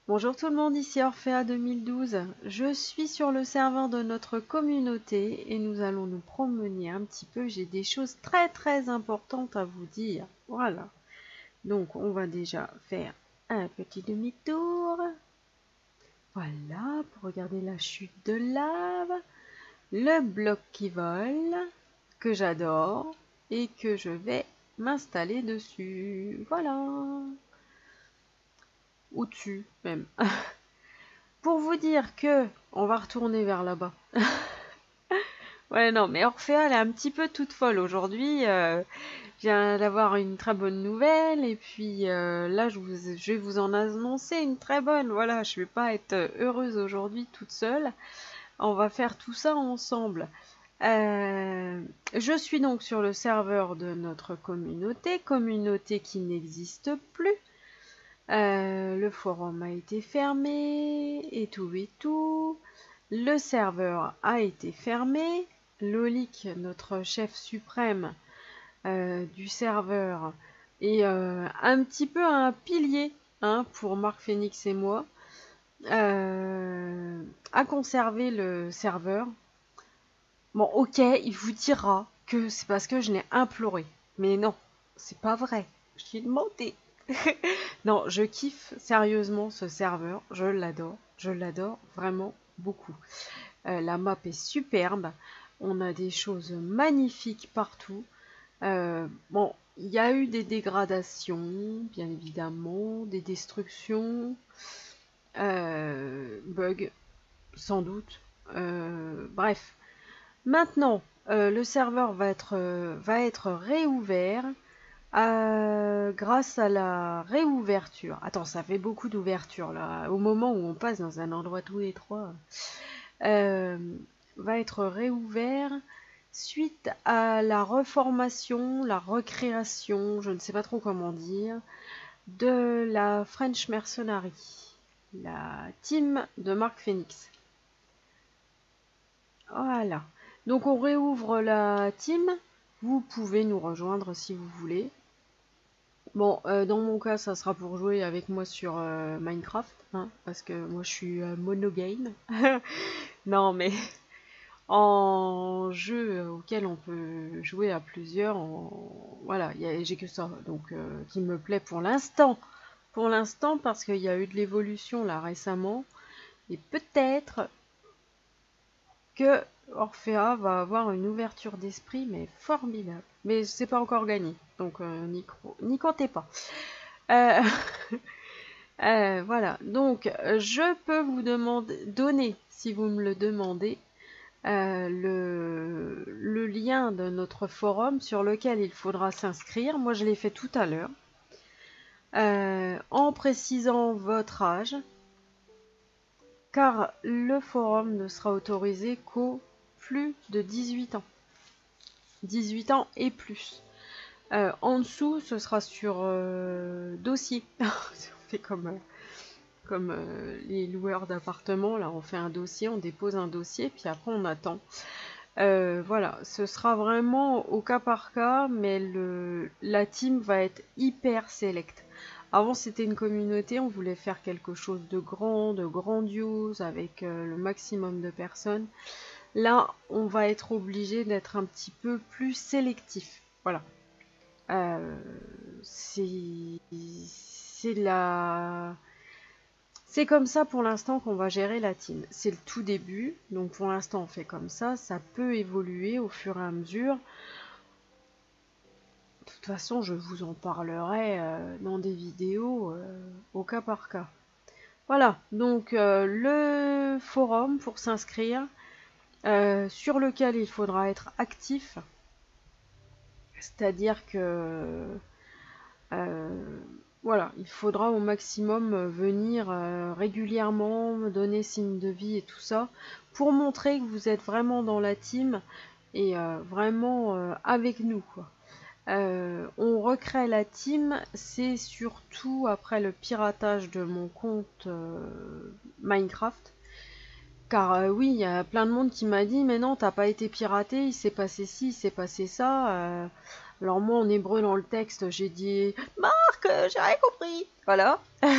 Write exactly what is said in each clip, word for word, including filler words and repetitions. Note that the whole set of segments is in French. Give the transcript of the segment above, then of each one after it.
Bonjour tout le monde, ici Orphea deux mille douze. Je suis sur le serveur de notre communauté et nous allons nous promener un petit peu. J'ai des choses très très importantes à vous dire. Voilà. Donc on va déjà faire un petit demi-tour. Voilà, pour regarder la chute de lave. Le bloc qui vole, que j'adore et que je vais m'installer dessus. Voilà. Au-dessus même. Pour vous dire que on va retourner vers là-bas. Ouais, non, mais Orphea, elle est un petit peu toute folle aujourd'hui. Euh, je viens d'avoir une très bonne nouvelle et puis euh, là, je, vous, je vais vous en annoncer une très bonne. Voilà, je vais pas être heureuse aujourd'hui toute seule. On va faire tout ça ensemble. Euh, je suis donc sur le serveur de notre communauté, communauté qui n'existe plus. Euh, le forum a été fermé et tout et tout. Le serveur a été fermé. Lolik, notre chef suprême euh, du serveur, est euh, un petit peu un pilier hein, pour Marc Phoenix et moi. Euh, a conservé le serveur. Bon, ok, il vous dira que c'est parce que je l'ai imploré. Mais non, c'est pas vrai. Je lui ai demandé. Non, je kiffe sérieusement ce serveur. Je l'adore. Je l'adore vraiment beaucoup. Euh, la map est superbe. On a des choses magnifiques partout. Euh, bon, il y a eu des dégradations, bien évidemment, des destructions, euh, bugs, sans doute. Euh, bref. Maintenant, euh, le serveur va être, euh, va être réouvert euh, grâce à la réouverture. Attends, ça fait beaucoup d'ouverture là. Au moment où on passe dans un endroit tout étroit, euh, va être réouvert suite à la reformation, la recréation, je ne sais pas trop comment dire, de la French Mercenary, la team de Marc Phoenix. Voilà. Donc on réouvre la team. Vous pouvez nous rejoindre si vous voulez. Bon, euh, dans mon cas, ça sera pour jouer avec moi sur euh, Minecraft, hein, parce que moi je suis euh, monogame. Non, mais en jeu auquel on peut jouer à plusieurs, en... voilà, j'ai que ça, donc euh, qui me plaît pour l'instant. Pour l'instant, parce qu'il y a eu de l'évolution là récemment, et peut-être que Orphea va avoir une ouverture d'esprit, mais formidable. Mais c'est pas encore gagné, donc euh, n'y comptez pas. Euh, euh, voilà, donc je peux vous demander, donner, si vous me le demandez, euh, le, le lien de notre forum sur lequel il faudra s'inscrire. Moi, je l'ai fait tout à l'heure, euh, en précisant votre âge, car le forum ne sera autorisé qu'au plus de dix-huit ans. dix-huit ans et plus. Euh, en dessous, ce sera sur euh, dossier. On fait comme, euh, comme euh, les loueurs d'appartements. Là, on fait un dossier, on dépose un dossier, puis après on attend. Euh, voilà, ce sera vraiment au cas par cas, mais le, la team va être hyper select. Avant, c'était une communauté, on voulait faire quelque chose de grand, de grandiose, avec euh, le maximum de personnes. Là, on va être obligé d'être un petit peu plus sélectif. Voilà. Euh, c'est la... C'est comme ça pour l'instant qu'on va gérer la team. C'est le tout début, donc pour l'instant on fait comme ça. Ça peut évoluer au fur et à mesure. De toute façon, je vous en parlerai euh, dans des vidéos euh, au cas par cas. Voilà, donc euh, le forum pour s'inscrire, euh, sur lequel il faudra être actif. C'est-à-dire que euh, voilà, il faudra au maximum venir euh, régulièrement, me donner signe de vie et tout ça, pour montrer que vous êtes vraiment dans la team et euh, vraiment euh, avec nous, quoi. Euh, on recrée la team, c'est surtout après le piratage de mon compte euh, Minecraft. Car euh, oui, il y a plein de monde qui m'a dit, mais non, t'as pas été piraté, il s'est passé ci, il s'est passé ça. Euh, Alors moi en hébreu dans le texte j'ai dit Marc, euh, j'ai rien compris. Voilà.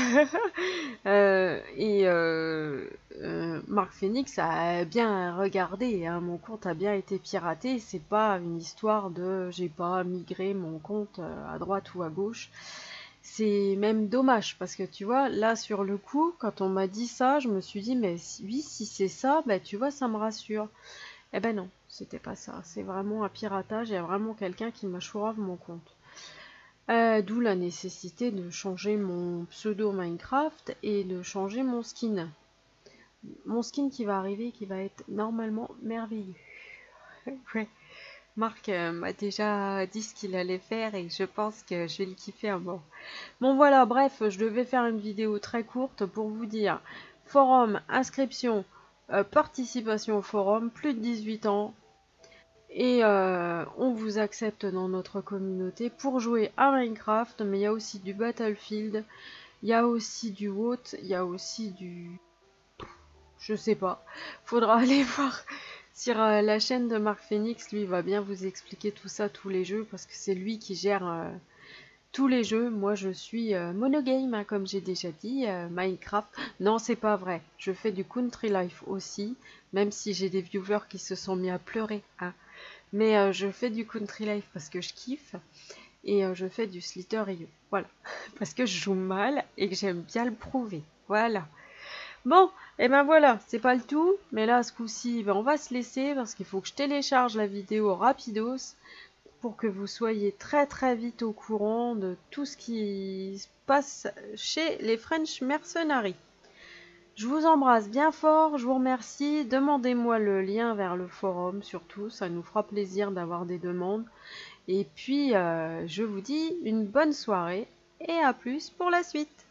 Euh, et euh, euh, Marc Phoenix a bien regardé, hein, mon compte a bien été piraté. C'est pas une histoire de j'ai pas migré mon compte euh, à droite ou à gauche. C'est même dommage parce que tu vois, là sur le coup, quand on m'a dit ça, je me suis dit mais si- oui, si c'est ça, bah tu vois, ça me rassure. Eh ben non, c'était pas ça. C'est vraiment un piratage. Il y a vraiment quelqu'un qui m'a chourave mon compte. Euh, D'où la nécessité de changer mon pseudo Minecraft et de changer mon skin. Mon skin qui va arriver, qui va être normalement merveilleux. Ouais. Marc euh, m'a déjà dit ce qu'il allait faire et je pense que je vais le kiffer à mort. Bon voilà, bref, je devais faire une vidéo très courte pour vous dire forum, inscription, euh, participation au forum, plus de dix-huit ans, et euh, on vous accepte dans notre communauté pour jouer à Minecraft, mais il y a aussi du Battlefield, il y a aussi du W O T, il y a aussi du... je sais pas, faudra aller voir sur euh, la chaîne de Marc Phoenix, lui il va bien vous expliquer tout ça, tous les jeux, parce que c'est lui qui gère euh, tous les jeux. Moi je suis euh, monogame, hein, comme j'ai déjà dit, euh, Minecraft, non c'est pas vrai, je fais du Country Life aussi, même si j'ai des viewers qui se sont mis à pleurer, hein. Mais euh, je fais du Country Life parce que je kiffe. Et euh, je fais du Slither Rio. Voilà. Parce que je joue mal et que j'aime bien le prouver. Voilà. Bon, et ben voilà, c'est pas le tout. Mais là, ce coup-ci, ben, on va se laisser parce qu'il faut que je télécharge la vidéo rapidos pour que vous soyez très très vite au courant de tout ce qui se passe chez les French Mercenaries. Je vous embrasse bien fort, je vous remercie. Demandez-moi le lien vers le forum surtout, ça nous fera plaisir d'avoir des demandes. Et puis, euh, je vous dis une bonne soirée et à plus pour la suite.